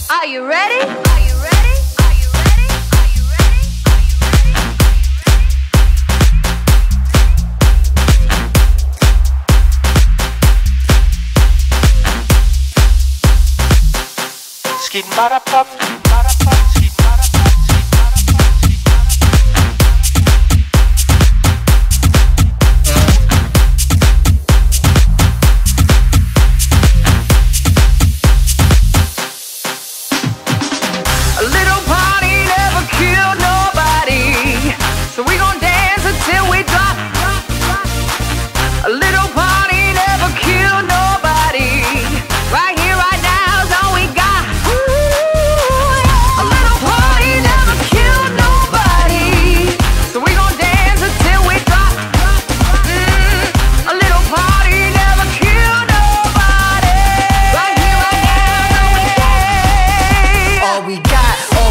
Are you ready? Are you ready? Are you ready? Are you ready? Skeet bada pop. A little party never killed nobody, so we gon' dance until we drop. A little party never killed nobody. Right here, right now is all we got. A little party never killed nobody, so we gon' dance until we drop. A little party never killed nobody. Right here, right now is all we got. All we got.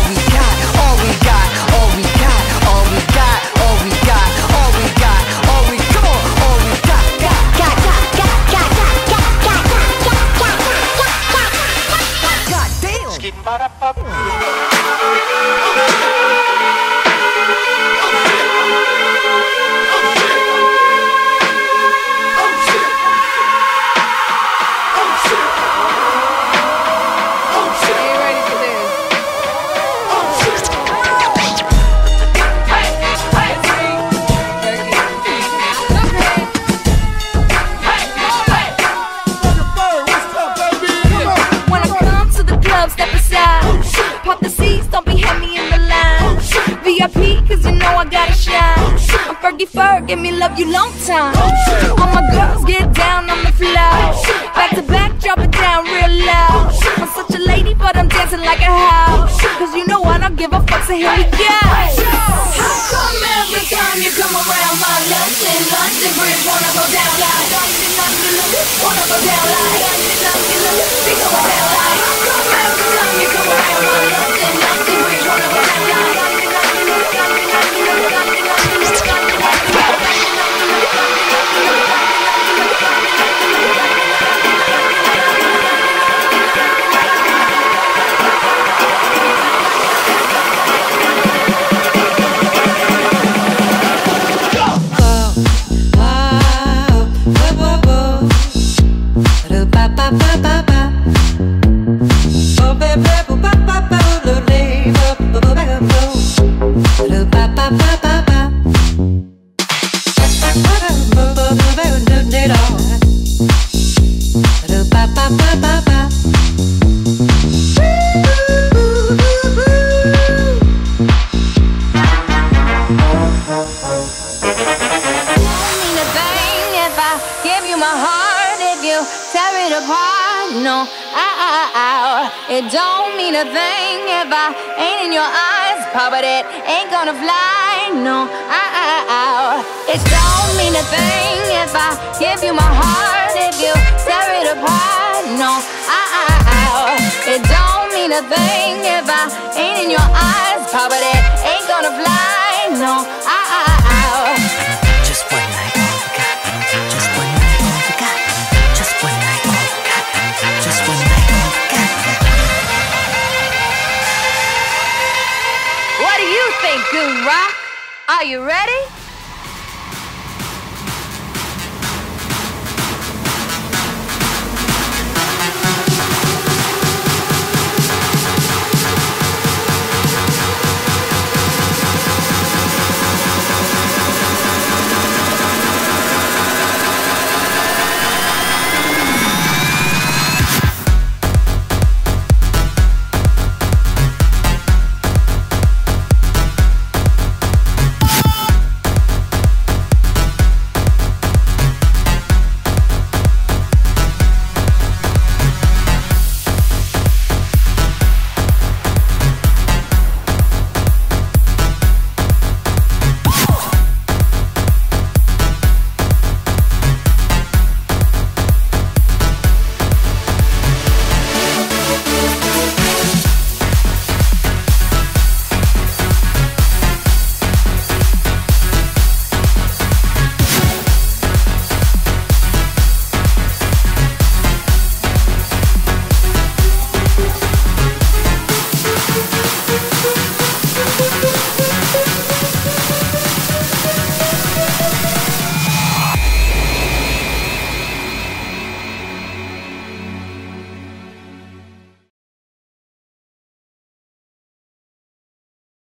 Step aside, pop the seats, don't be heavy in the line. VIP, cause you know I gotta shine. I'm Fergie Ferg, give me love you long time. All my girls get down on the floor. Back to back, drop it down real loud. I'm such a lady, but I'm dancing like a house. Cause you know I don't give a fuck, so here we go. How come every time you come around my London Bridge wanna go down like wanna go down like be going down like. How come every time you come around my London Bridge wanna go down like. No, it don't mean a thing if I ain't in your eyes, Papa, that ain't gonna fly. No, it don't mean a thing if I give you my heart, if you tear it apart. No, it don't mean a thing if I ain't in your eyes, Papa, that ain't gonna fly. No, just one night, all we got. Just one night, all we got. Just one night, all we got. Just one night, all we got. What do you think, Goon Rock? Are you ready?